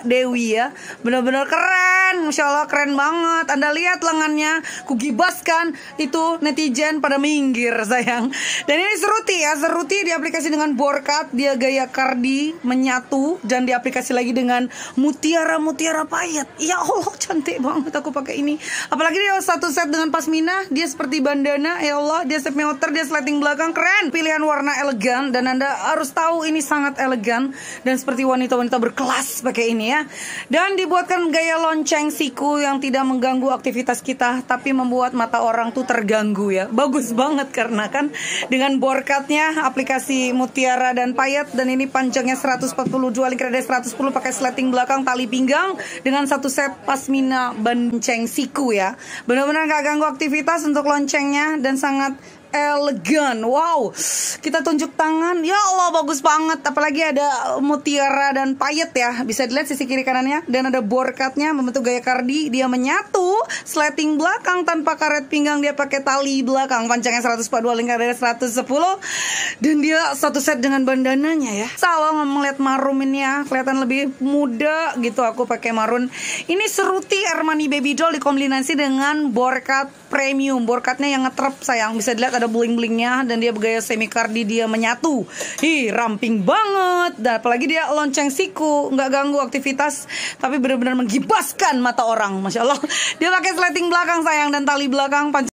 Dewi ya. Benar-benar keren, Masya Allah keren banget. Anda lihat lengannya, kugibaskan itu netizen pada minggir sayang. Dan ini Seruti ya, Seruti diaplikasi dengan borkat, dia gaya Cardi menyatu dan diaplikasi lagi dengan mutiara payet. Ya Allah cantik banget aku pakai ini. Apalagi dia satu set dengan pasmina, dia seperti bandana, ya Allah, dia set outer, dia sleting belakang, keren. Pilihan warna elegan dan Anda harus tahu ini sangat elegan dan seperti wanita-wanita berkelas pakai ini ya. Dan dibuatkan gaya lonceng siku yang tidak mengganggu aktivitas kita tapi membuat mata orang tuh terganggu ya. Bagus banget karena kan dengan borkatnya aplikasi mutiara dan payet dan ini panjangnya 142 lingkar ada 110 pakai sleting belakang tali pinggang dengan satu set pasmina lonceng siku ya. Benar-benar gak ganggu aktivitas untuk loncengnya dan sangat elegan. Wow, kita tunjuk tangan, ya Allah bagus banget. Apalagi ada mutiara dan payet ya, bisa dilihat sisi kiri kanannya. Dan ada borkatnya membentuk gaya Cardi, dia menyatu sleting belakang tanpa karet pinggang, dia pakai tali belakang panjangnya 142 lingkar dari 110 dan dia satu set dengan bandananya ya. Salah melihat marum ini ya, kelihatan lebih muda gitu. Aku pakai marun. Ini Seruti Armani Baby Doll dikombinasi dengan borkat premium. Borkatnya yang ngetrep sayang, bisa dilihat ada bling-blingnya dan dia bergaya semi Cardi, dia menyatu. Ramping banget. Dan apalagi dia lonceng siku, nggak ganggu aktivitas tapi benar-benar menggibaskan mata orang, Masya Allah. Dia pakai sleting belakang sayang dan tali belakang